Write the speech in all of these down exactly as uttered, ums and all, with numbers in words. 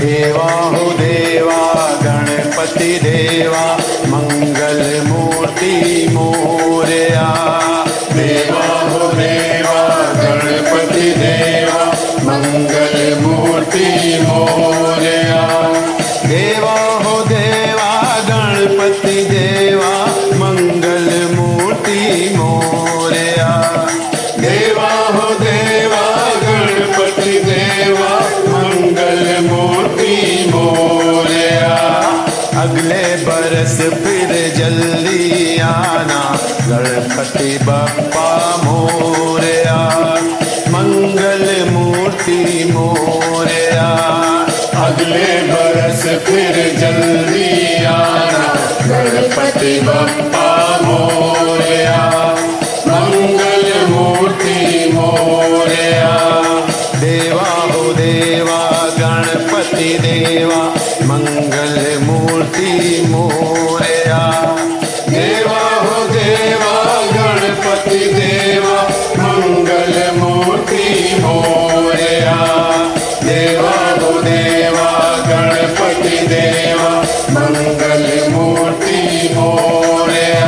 देवा हो देवा गणपति देवा मंगल मूर्ति मोरया। देवा हो देवा गणपति देवा मंगल मूर्ति मोरया। देवा हो देवा गणपति देवा मंगल मूर्ति मोरया। देवा हो देवा गणपति देवा मंगल मूर्ति मोरया। अगले बरस फिर जल्दी आना गणपति बप्पा मोरया मंगल मूर्ति मोरया। अगले बरस फिर जल्दी आना गणपति बप्पा मोरया मंगल मूर्ति मोरया। देवा हो देवा गणपति देवा मंगल मूर्ति मोरया। देवा हो देवा गणपति देवा मंगल मूर्ति मोरया। देवा हो देवा गणपति देवा मंगल मूर्ति मोरया।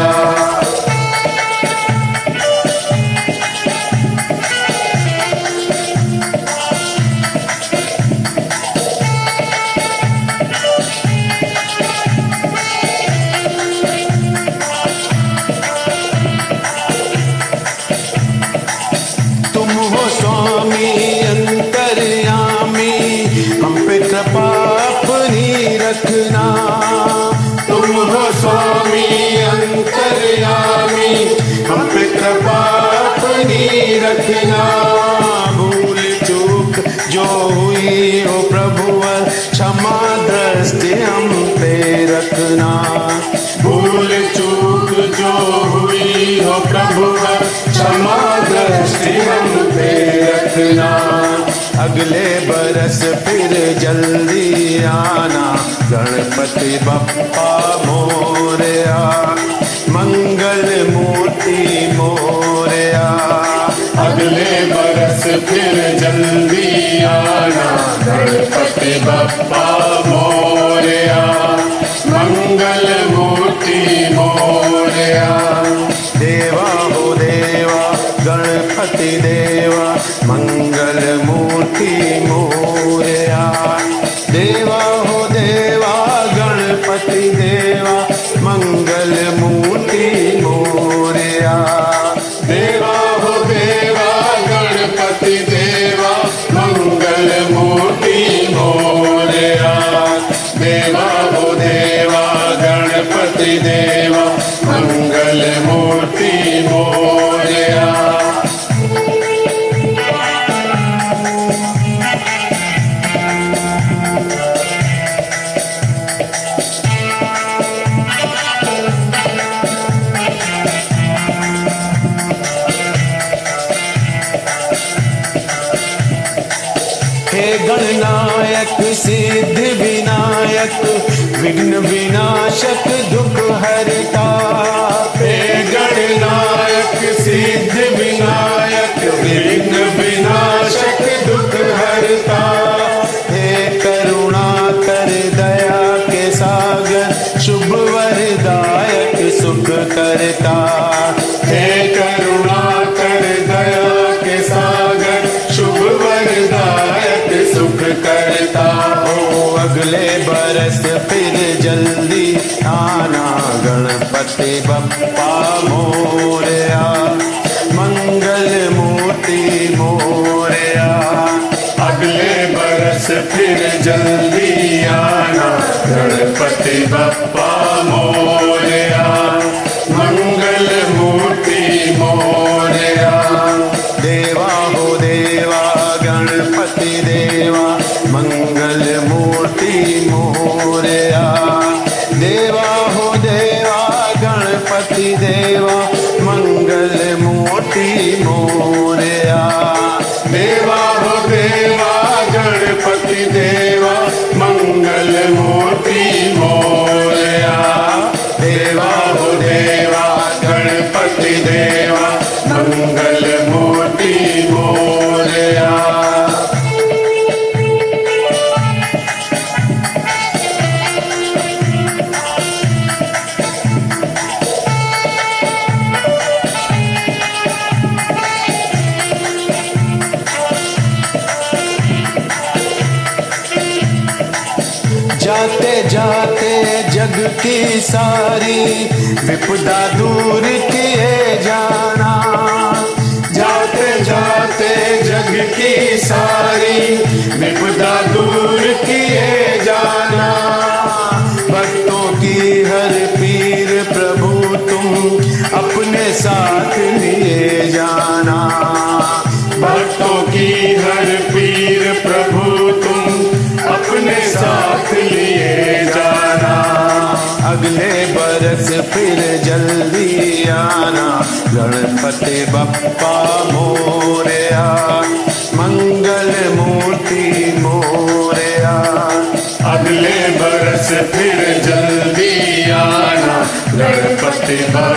तुम हो स्वामी अंतर्यामी हम पे कृपा अपनी रखना। तुम हो स्वामी अंतर्यामी हम पे कृपा अपनी रखना। भूल चूक जो हुई हो प्रभुवर क्षमा दृष्टि हम पे रखना। भूल चूक जो हुई हो प्रभुवर क्षमा दृष्टि हम पे रखना। अगले बरस फिर जल्दी आना गणपति बप्पा मोरया मंगल मूर्ति मोरया। अगले बरस फिर जल्दी आना गणपति बप्पा मोरया मंगल मूर्ति मोरया। देवा हो देवा गणपति देवा मंगल मूर्ति मोरया। देवा हो देवा गणपति देवा मंगल मूर्ति मोरया। देवा हो देवा गणपति देवा मंगल मूर्ति मोरया। देवा हो देवा गणपति देवा मंगल मूर्ति मोरया। हे गणनायक सिद्ध विनायक विघ्न विनाशक दुख हरता। हे गणनायक सिद्ध विनायक विघ्न विनाशक दुख हरता। हे करुणा कर दया के सागर शुभ वरदायक सुख करता। हे करुणा कर दया के सागर शुभ वरदायक सुख करता। हो अगले बरस फिर जल्दी आना गणपति बप्पा मोरया मंगल मूर्ति मोरया। अगले बरस फिर जल्दी आना गणपति बप्पा मोरया मंगल मूर्ति मोरया। देवा हो देवा गणपति देवा मंगल मूर्ति मोरया। देवा हो देवा गणपति देवा मंगल मूर्ति मोरया। देवा हो देवा गणपति देवा मंगल मूर्ति मोरया। देवा हो देवा गणपति देवा मंगल मूर्ति मोरया। जाते जाते जग की सारी विपदा दूर किए जाना, जाते जाते जग की सारी विपदा दूर किए जाना। भक्तों की हर पीर प्रभु तुम अपने साथ लिए जाना, भक्तों की हर पीर प्रभु तुम अपने साथ लिए जाना। अगले बरस फिर जल्दी आना, गणपति बप्पा मोरया, मंगल मूर्ति मोरया। अगले बरस फिर जल्दी आना, गणपति बप्पा